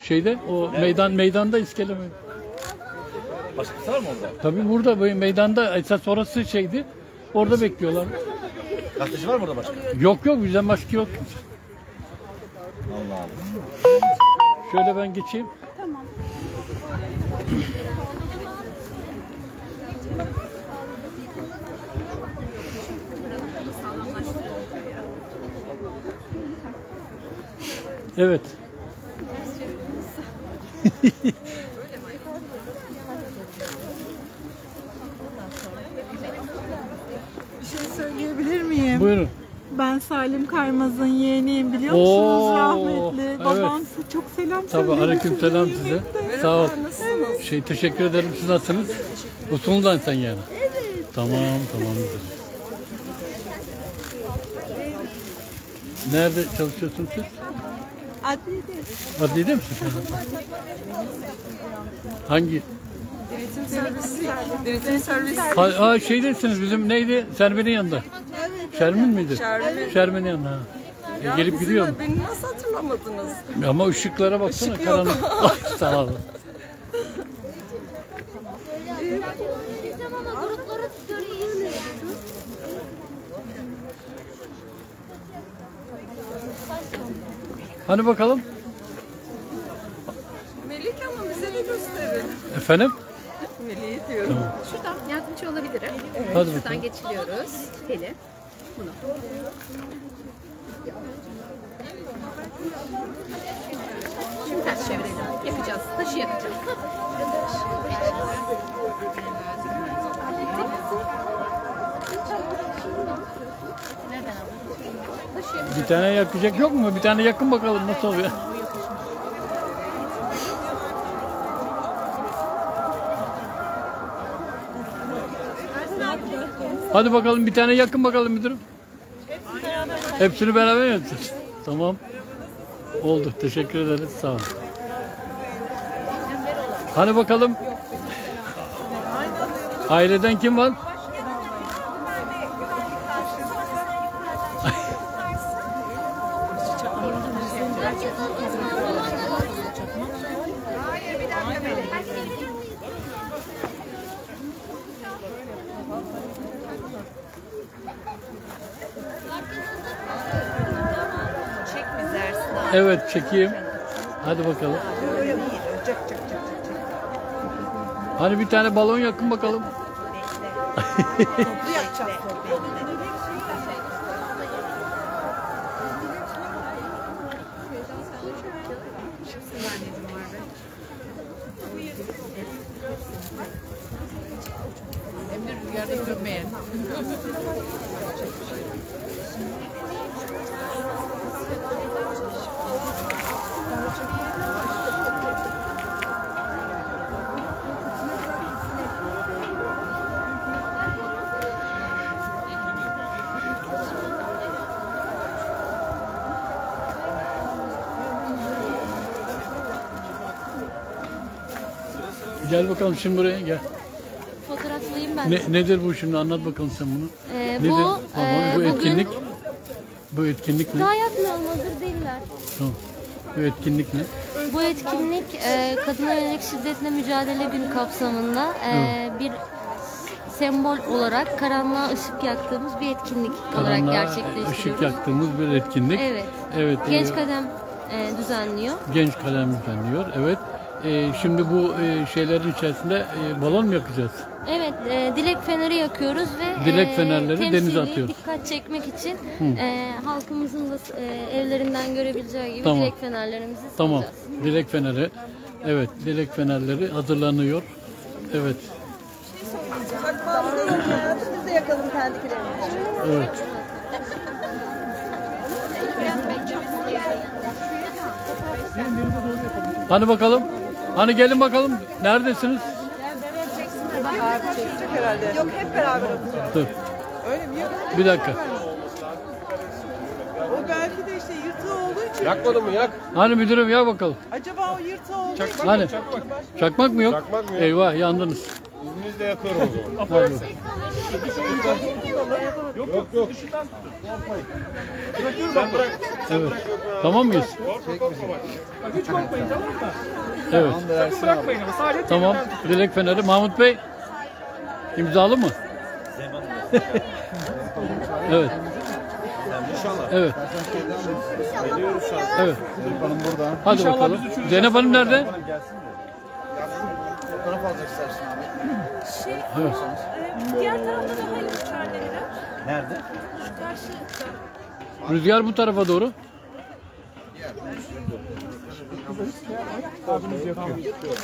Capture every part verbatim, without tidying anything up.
Şeyde o Nerede? meydan meydanda iskele mi? Başkası var mı orada? Tabii burada bu meydanda esas orası şeydi. Orada bekliyorlar. Gazeteci var mı orada başka? Yok yok bizden başka yok. Allah Allah. Şöyle ben geçeyim. Tamam. Evet. Bir şey söyleyebilir miyim? Buyurun. Ben Salim Kaymaz'ın yeğeniyim, biliyor musunuz? Oo, Rahmetli. evet. Babam size çok selam Tabii söylüyor. aleykümselam size. Sağ ol. Şey teşekkür ederim. Siz nasılsınız? Usulundan sen yani. Evet. Tamam tamam. Nerede çalışıyorsunuz siz? Adliyede. Adliyede misiniz? Hangi? Denetim servisi. Denetim servisi. Ha, ha şeydesiniz bizim neydi? Sermen'in yanında. Şermin miydi? Şermin. Şermin'in yanında. Ha. E, Ya gelip bizim gidiyorum. Beni nasıl hatırlamadınız? Ama ışıklara baksana Işık yok. karanlık. Ay, sağ olun. Hani bakalım? Melih Hanım bize de gösterin. Efendim? Melih diyorum. Şuradan yardımcı olabilirim. Hadi Şuradan bakalım. geçiriyoruz. Teli. Bunu. Şimdi ters çevirelim. Yapacağız. Taşı yapacağız. Nereden aldın? Taşı yapacağız. Bir tane yakacak yok mu? Bir tane yakın bakalım nasıl oluyor? Hadi bakalım bir tane yakın bakalım müdürüm. Hepsini beraber yapacağız. Tamam. Oldu. Teşekkür ederiz. Sağ olun. Hadi bakalım. Aileden kim var? Çek bizi Ersin abi. Evet çekeyim. Hadi bakalım. Hani bir tane balon yakın bakalım. Emre rüyada görmeyen. Gel bakalım şimdi buraya gel. Fotoğraflayayım ben. Ne, nedir bu şimdi anlat bakalım sen bunu. Ee, Nedir? bu, Tamam, e, bu bugün etkinlik. Bu etkinlik ne? gayet normaldir değiller. Tamam. Bu etkinlik ne? Bu etkinlik e, kadına yönelik şiddetle mücadele günü kapsamında e, bir sembol olarak karanlığa ışık yaktığımız bir etkinlik olarak Karanlığa gerçekleştiriyoruz. ışık yaktığımız bir etkinlik. Evet. Evet. Genç e, Kadem e, düzenliyor. Genç kalem düzenliyor. Evet. E, şimdi bu e, şeylerin içerisinde e, balon mu yakacağız? Evet, e, dilek feneri yakıyoruz ve Dilek e, fenerleri denize temsili atıyoruz. dikkat çekmek için e, halkımızın da e, evlerinden görebileceği gibi Tamam. dilek fenerlerimizi Tamam. salacağız. Dilek feneri. Evet. Dilek fenerleri hazırlanıyor. Evet. Biz de yakalım kendikilerimizi. Evet. Hani bakalım? Hani gelin bakalım. Neredesiniz? Çekecek herhalde. Yok hep beraber atacağız. Dur. Öyle mi? Yok. Bir dakika. O belki de işte yırtığı olduğu için. Yakmadın mı yak? Hani müdürüm ya bakalım. Acaba o yırtığı olduğu için. Hani? Çakmak mı yok? Çakmak mı yok? Eyvah yandınız. İzninizle yakıyorum o zaman. Pardon. Yok yok. Sen bırak. Evet. Tamam mıyız? Korkma korkma bak. Hiç korkmayın, tamam mı? Evet. Sakın bırakmayın ama sadece Tamam. telinden tutun. Dilek feneri. Mahmut Bey imzalı mı? Evet. İnşallah. Evet. Geliyoruz şu an. Evet. Hanım burada. Hadi İnşallah bakalım. biz üçümüz Zeynep Hanım nerede? Gelsin de. Fotoğraf alacak istersin abi. Şey, Evet. e, diğer tarafta da hayır içerideler. Nerede? Şu karşı. Rüzgar bu tarafa doğru. Abimiz yapıyor.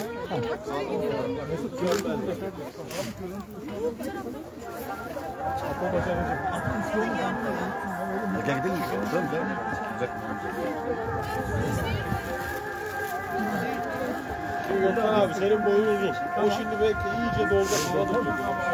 Gel gidelim. Dön dön. Gökhan abi senin boyun uzun. O şimdi belki iyice dolacak. Havada tutuyor.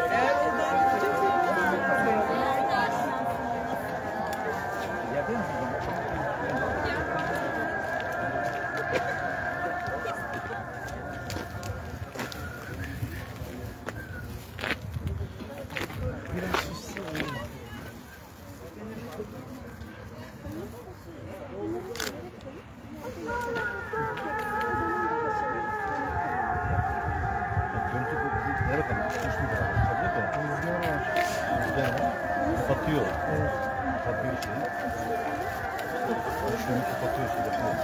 Nereye kalmış? Düşmüş mü? Rüzgar var. Rüzgar var. Satıyor. Satıyor şeyi. Şunu kapatıyor şimdi.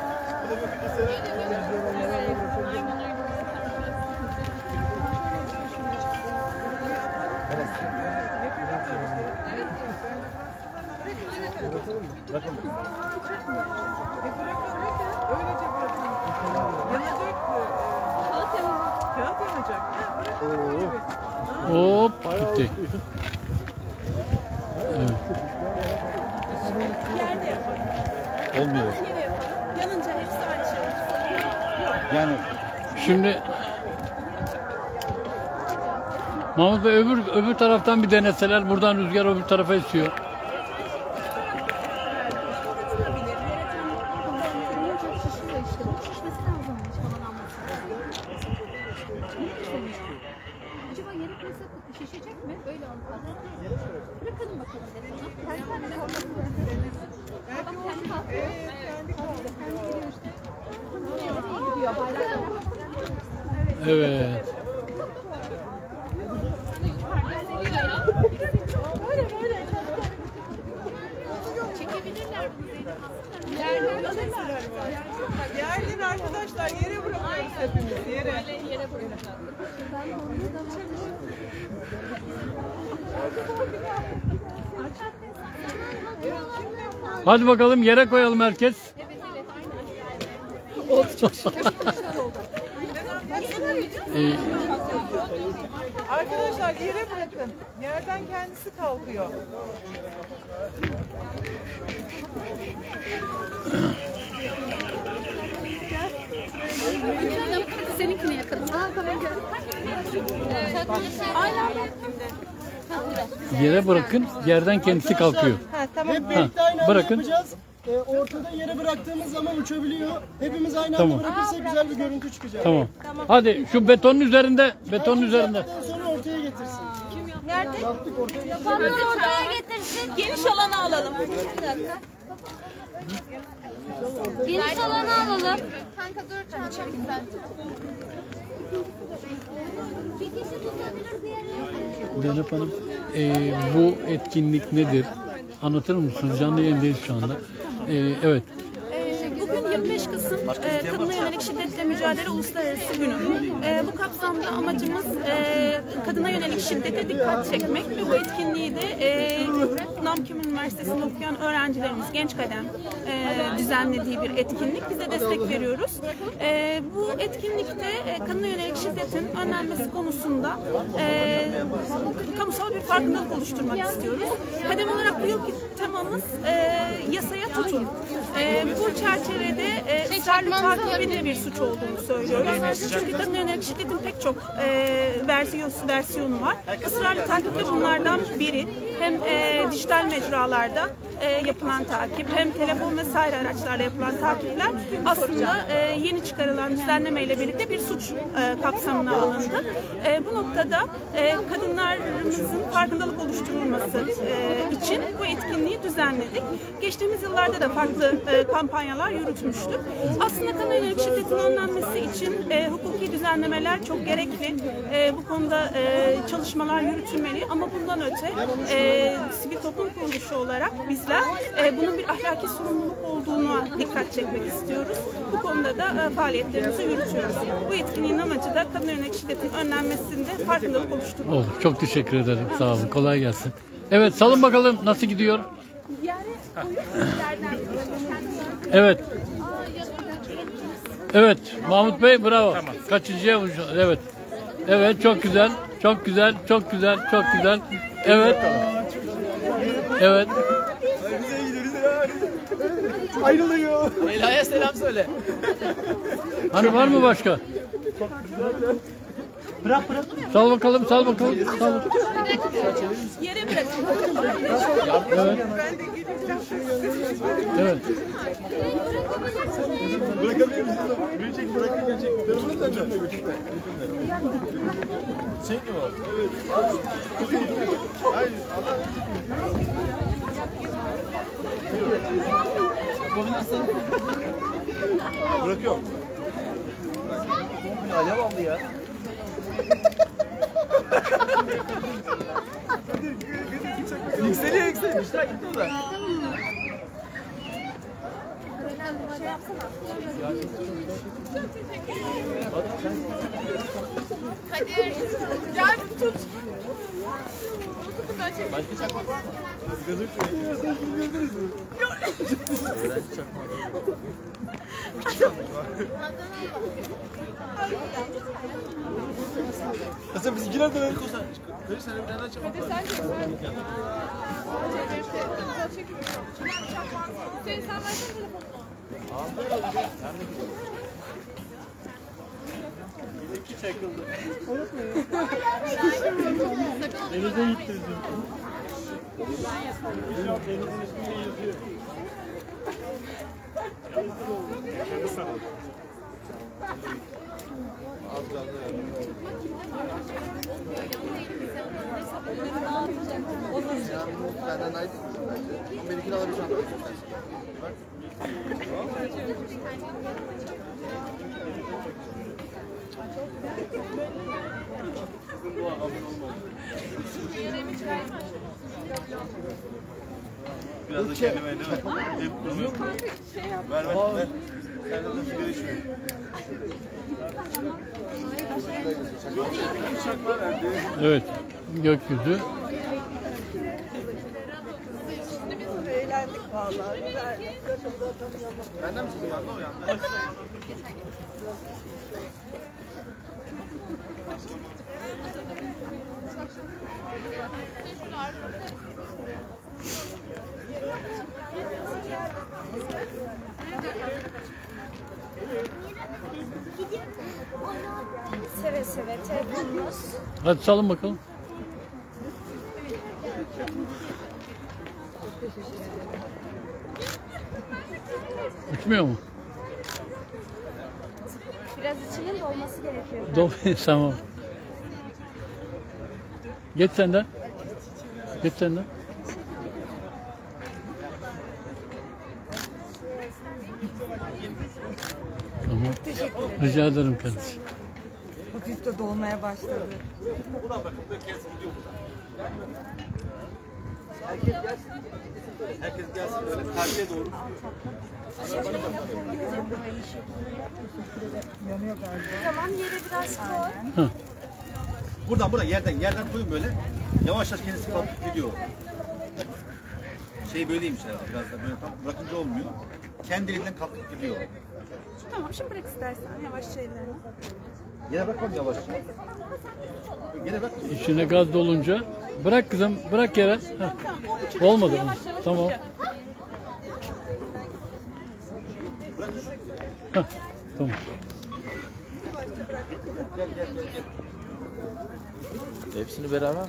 Bırakın. Öylece bırakın. Yanacak. Kağıt yanacak. Hop gitti. Evet. Olmuyor. Yanınca hepsi aynı şey. Yani Şimdi Mahmut Bey öbür öbür taraftan bir deneseler, buradan rüzgar öbür tarafa esiyor. Acaba yere koysak şişecek mi? Böyle anlatalım. Bırakalım bakalım dedim. Kendi kendine kalkıyor. Adam kendi kalkıyor. Kendi geliyor işte. Nereye gidiyor? Bayrak. Evet. Çekebilirler mi? Geldin arkadaşlar yere bırakıyoruz hepimiz yere. Yere bırakacağız. Hadi bakalım yere koyalım herkes. Ee, Arkadaşlar yere bırakın. Yerden kendisi kalkıyor. Seninkini yakalım. Aa, kamera gel. yere bırakın, yerden kendisi kalkıyor. Ha tamam. Hep birlikte aynı anda bırakın. yapacağız. Ee, ortada yere bıraktığımız zaman uçabiliyor. Hepimiz aynı Tamam. anda bırakırsak güzel bir görüntü çıkacak. Tamam. Hadi şu betonun üzerinde, betonun üzerinde. Yaptıktan sonra ortaya getirsin. Nerede? Yaptık ortaya getirsin. Yapanlar ortaya getirsin. Geniş alanı alalım. Geniş alanı alalım. Kanka dur çantamı güzel. Bir kişi tutabilir diğeri. Zeynep Hanım, ee, bu etkinlik nedir? Anlatır mısınız? Canlı yayındayız şu anda. Ee, evet. Bugün yirmi beş Kasım e, Kadına Yönelik Şiddetle Mücadele Uluslararası Günü. E, bu kapsamda amacımız e, kadına yönelik şiddete dikkat çekmek ve bu etkinliği de e, Namkim Üniversitesi'nde okuyan öğrencilerimiz, genç kadem e, düzenlediği bir etkinlik. Biz de destek veriyoruz. E, bu etkinlikte e, kadına yönelik şiddetin önlenmesi konusunda e, kamusal bir farkındalık oluşturmak istiyoruz. Kadem olarak bu yılki temamız e, yasaya tutun. E, bu çerçevede e, ısrarlı takibin de bir suç olduğunu söylüyoruz. Çünkü kadına yönelik şiddetin pek çok e, versiyonu, versiyonu var. Israrlı takip de bunlardan biri. Hem e, dijital mecralarda e, yapılan takip, hem telefon vesaire araçlarla yapılan takipler aslında e, yeni çıkarılan düzenlemeyle birlikte bir suç e, kapsamına alındı. E, bu noktada e, kadınlarımızın farkındalık oluşturulması e, için bu etkinliği düzenledik. Geçtiğimiz yıllarda da farklı e, kampanyalar yürütmüştük. Aslında kadına yönelik şiddetin önlenmesi için düzenlemeler çok gerekli. E, bu konuda e, çalışmalar yürütülmeli ama bundan öte e, sivil toplum kuruluşu olarak bizler e, bunun bir ahlaki sorumluluk olduğuna dikkat çekmek istiyoruz. Bu konuda da e, faaliyetlerimizi yürütüyoruz. Bu etkinliğin amacı da kadına yönelik şiddetin önlenmesinde farkındalık oluşturmak. Oldu. Çok teşekkür ederim. Sağ olun. Kolay gelsin. Evet, salın bakalım nasıl gidiyor? Evet. Evet, Mahmut Bey bravo. Kaçıncıya vuracağız? Evet. Evet, çok güzel. Çok güzel. Çok güzel. Çok güzel. Evet. Evet. Ayrılıyor. Leyla'ya selam söyle. Hani var mı başka? Bırak bırak. Sal bakalım, sal bakalım. Sal. Yere bırakın. Evet. Evet. Bırakabilir misiniz? Beni çek, bırakırken çek. Telefonu da açın. Çek mi var? Evet. Hayır. Bırakıyorum. Alev aldı ya. Yükseliyor yükseliyor. İşte gitti o da. Hadi gel tut. Başka çakmak var mı? Hasan bizimkiler de ver. Kırı sana bir tane daha çakmak var. Hüseyin sen versene telefonunu. Denize gittirdim. Denizin üstünde yüzüyor. Benden ait. Benimkini alabileceğim. Biraz da kendime değil mi? Hep uzun. Ver ver ver. Sen de sigara içme. Evet. Gökyüzü. Eğlendik vallahi. Güzel. Benden misin? Yandı o yandı. Seve seve telefonumuz. Hadi salın bakalım. Uçmuyor mu? Biraz içinin dolması gerekiyor. Dol tamam. Geç senden. Geç senden. Tamam. Rica ederim kardeşim. Hafif de dolmaya başladı. Herkes gelsin böyle karşıya doğru. Tamam yere biraz koy. Buradan buradan yerden yerden koyun böyle. Yavaş yavaş kendisi kalkıp gidiyor. Şey böyleymiş herhalde biraz da böyle tam bırakınca olmuyor. Kendiliğinden kalkıp gidiyor. Tamam şimdi bırak istersen yavaşça ellerini. Yere bırak bak yavaş. Yere bırak. İçine gaz dolunca bırak kızım, bırak yere. Heh. Tamam o uçacak. Olmadı mı? Yavaş yavaş Tamam. uçacak. Heh, tamam. Hepsini beraber mi?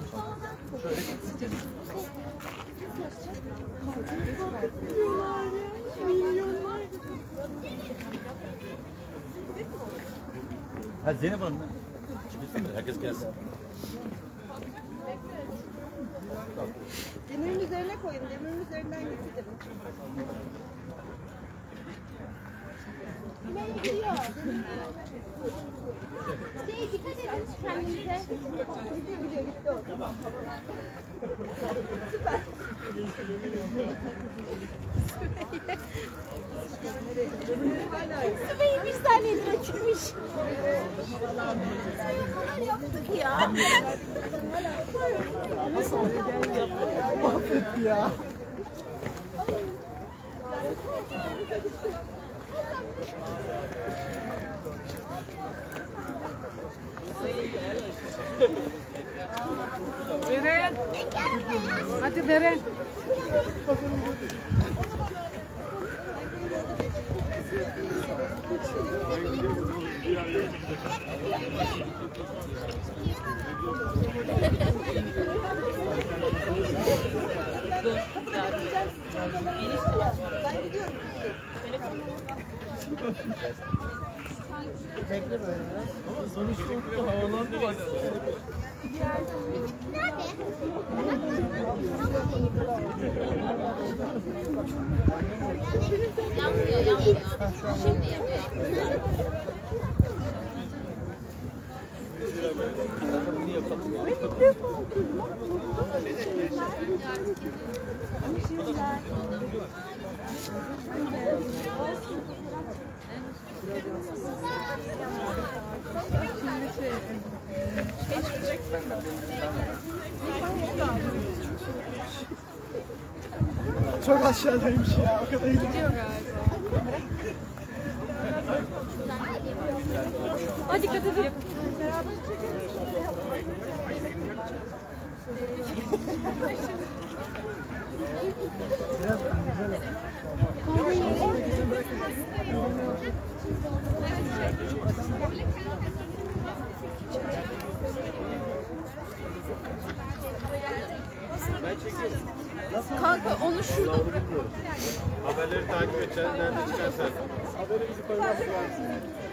Ha Zeynep Hanım. Herkes gelsin. Demirin üzerine koyun. Demirin üzerinden getirin. Sübeyim bir saniyedir açıkmış. Neler yaptık ya. Mahvetti ya. Beren. Hadi Beren. Sonuç çok havalandı bak. Yanmıyor, yanmıyor. Şimdi yanıyor. Çok aşağıdaymış ya. O kadar gidiyor. Hadi dikkat edin. Kanka onu şurada Haberleri takip edeceğiz. Nerede çıkarsa. Haberi bizi koyması lazım.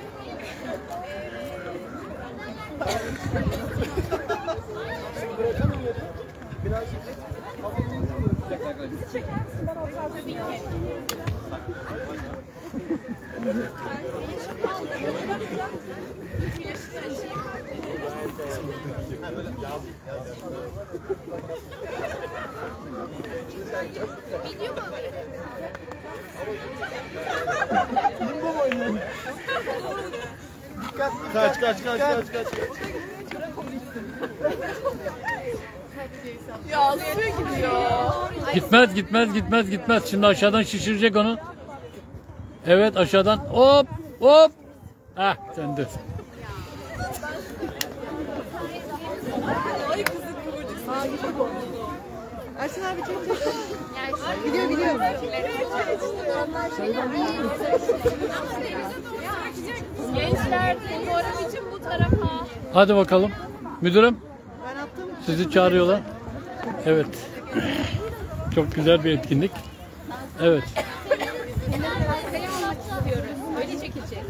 Şimdi bırakalım yeri. Birazcık limbo mu oynuyor? Kaç kaç kaç kaç kaç. ya suya gidiyor. Gitmez gitmez gitmez gitmez. Şimdi aşağıdan şişirecek onu. Evet aşağıdan hop hop. Ah döndü. Ay kızım kıvırcık. Aa gibi oldu. Ersin abi çek çek. Biliyor biliyor. Gençler fotoğraf için bu tarafa. Hadi bakalım. Müdürüm Ben attım. sizi çağırıyorlar. Evet. Çok güzel bir etkinlik. Evet. Öyle çekilecek.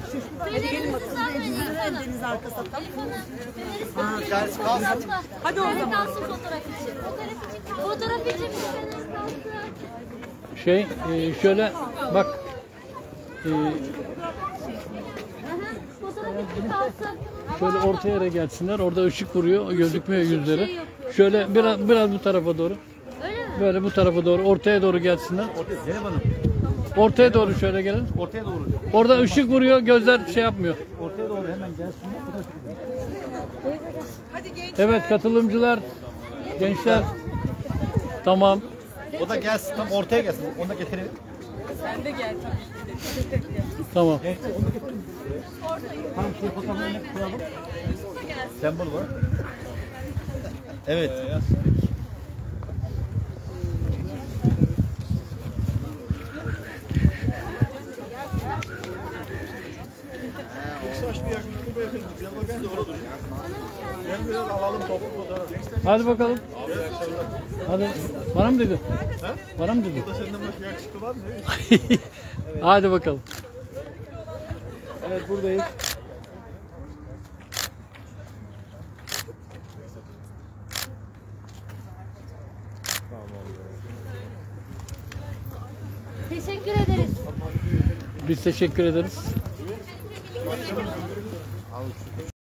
Deniz arkası atalım. Hadi o zaman. Kalsın fotoğraf için. Fotoğraf için bir fener kalsın. Şey e, şöyle bak. E, Fotoğraf için kalsın. şöyle orta yere gelsinler. Orada ışık vuruyor. Gözükmüyor yüzleri. Şöyle biraz biraz bu tarafa doğru. Öyle mi? Böyle bu tarafa doğru. Ortaya doğru gelsinler. Ortaya Zeynep Hanım. Ortaya doğru şöyle gelin. Ortaya doğru. Orada ışık vuruyor. Gözler şey yapmıyor. Ortaya doğru hemen gelsin. Hadi genç. Evet katılımcılar. Gençler. Tamam. O da gelsin. Tam ortaya gelsin. Onu da getirelim. Sen de gel tabii ki de. Tamam. Tam şu fotoğrafını koyalım. Sembol var. Evet. saçlı yakınlıklı bu yakınlık. Gel bakayım doğru dur. Gel biraz alalım toplu fotoğraf. Hadi bakalım. Hadi. Bana mı dedi? Bana mı dedi? Burada senden başka yakışıklı var mı? Hadi bakalım. Evet buradayız. Teşekkür ederiz. Biz teşekkür ederiz.